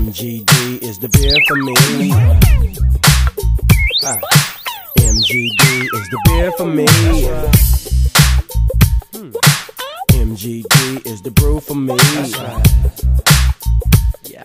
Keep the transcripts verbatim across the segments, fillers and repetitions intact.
M G D is the beer for me. Uh, M G D is the beer for me. Hmm. M G D is the brew for me. Yeah.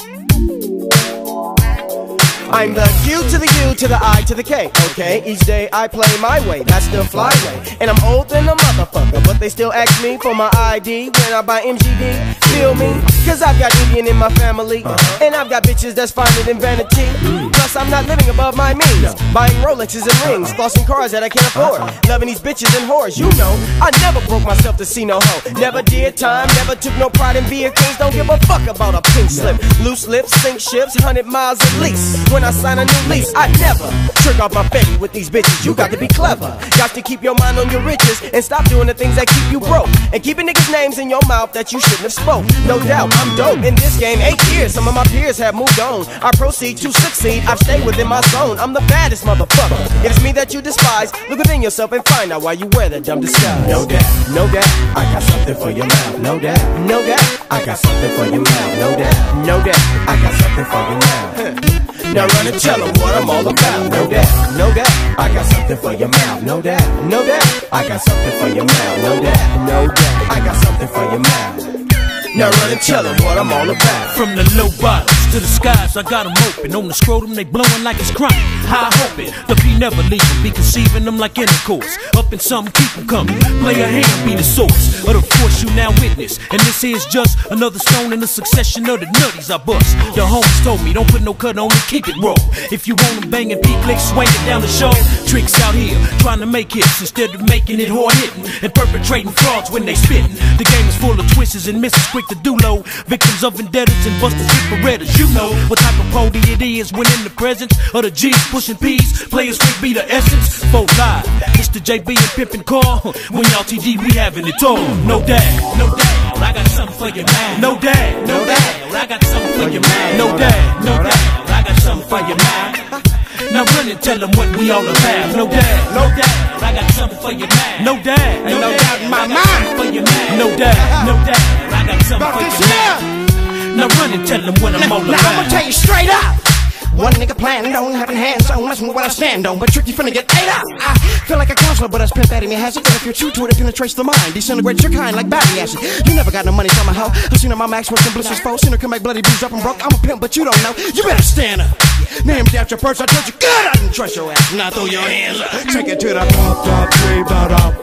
I'm the Q to the U to the I to the K, okay? Each day I play my way, that's the flyway. And I'm old than a motherfucker, but they still ask me for my I D when I buy M G D. Feel me? Cause I've got Indian in my family, uh-huh. And I've got bitches that's finer than vanity. Mm. Plus I'm not living above my means, no. Buying Rolexes and rings, flossing cars that I can't afford, uh-huh. Loving these bitches and whores, you know. I never broke myself to see no hoe. Never did time, never took no pride in being kings. Don't give a fuck about a pink slip. Loose lips, sink ships, hundred miles at least. When I sign a new lease, I never trick off my face with these bitches. You got to be clever, got to keep your mind on your riches, and stop doing the things that keep you broke, and keeping niggas' names in your mouth that you shouldn't have spoke. No doubt, I'm dope in this game, eight years, some of my peers have moved on. I proceed to succeed, I've stayed within my zone. I'm the baddest motherfucker. If it's me that you despise, look within yourself and find out why you wear that dumb disguise. No doubt, no doubt, I got something for your mouth. No doubt, no doubt, I got something for your mouth. No doubt, no doubt, I got something for your mouth. Now run and tell them what I'm all about. No doubt, no doubt, I got something for your mouth. No doubt, no doubt, I got something for your mouth. No doubt, no doubt, I got something for your mouth. Now run and tell them what I'm all about. From the low bottoms to the skies, I got them open. On the scrotum, they blowing like it's crying. High hoping, the P never leaving. Be conceiving them like intercourse. Up in something, keep them coming. Play a hand, be the source of the force you now witness. And this is just another stone in the succession of the nutties I bust. The homies told me, don't put no cut on it, keep it raw. If you want them banging, P-click, swing it down the show. Tricks out here, trying to make hits instead of making it hard hitting. And perpetrating frauds when they spitting. The game is full of twists and misses, quick to do low. Victims of vendettas and busters with berettas. You know what type of party it is when in the presence of the G's pushing P's. Players quick be the essence. Folk live, it's the J B and Pippin' call. When y'all T D, we having it all. No doubt, no doubt, I got something for your man. No doubt, no doubt, I got something for your man. No doubt, no doubt, I got something for your man. Now run and tell them what we all about. No doubt, no doubt, I got something for your man. No doubt, no doubt in my mind for your man. No doubt, no doubt, I got something for your man. Now run and tell them what I'm all about. Now I'ma tell you straight up. One nigga planned on having hands on messing with what I stand on, but tricky finna get ate up. I feel like a counselor, but I spent that in me has it. And if you're true to it, it penetrates the mind, disintegrates your kind like battery acid. You never got no money from my hoe. I seen her my max working blisters foe. Seen her come back bloody bruised up and broke. I'm a pimp, but you don't know. You better stand up. Named after your purse, I told you good. I didn't trust your ass. Now throw your hands up. Take it to the top, top, three, bottom.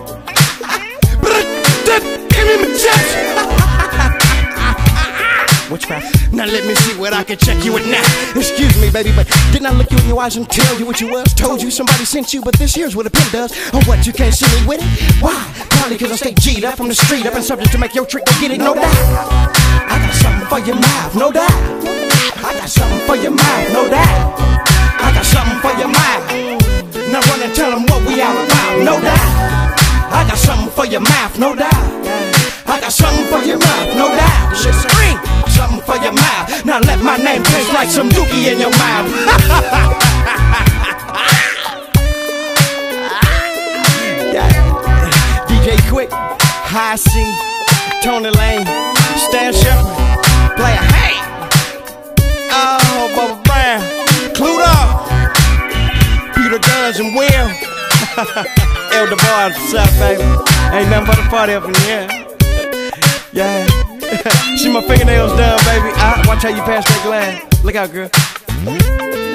Give me my chest. Witchcraft. Now let me see what I can check you with now. Excuse me, baby, but didn't I look you in your eyes and tell you what you was? Told you somebody sent you, but this here's what a pimp does. Oh, what, you can't see me with it? Why? Probably cause I stay G'd up from the street up and subject to make your trick, go get it, no doubt. I got something for your mouth, no doubt. I got something for your mouth, no doubt. I got something for your mouth. Now run and tell them what we all about, no doubt. I got something for your mouth, no doubt. I got something for your mouth, no doubt. Shit, scream, something for your mouth. Now let my name taste like some dookie in your mouth. Yeah. D J Quick, High C, Tony Lane, Stan Shepherd, Player Hey, oh, Bubba Brown, Cluedo, Peter Guns and Will. Elder Bar, what's up, baby? Ain't nothing but a party up in here. Yeah. See my fingernails done, baby. I watch how you pass that glass. Look out, girl.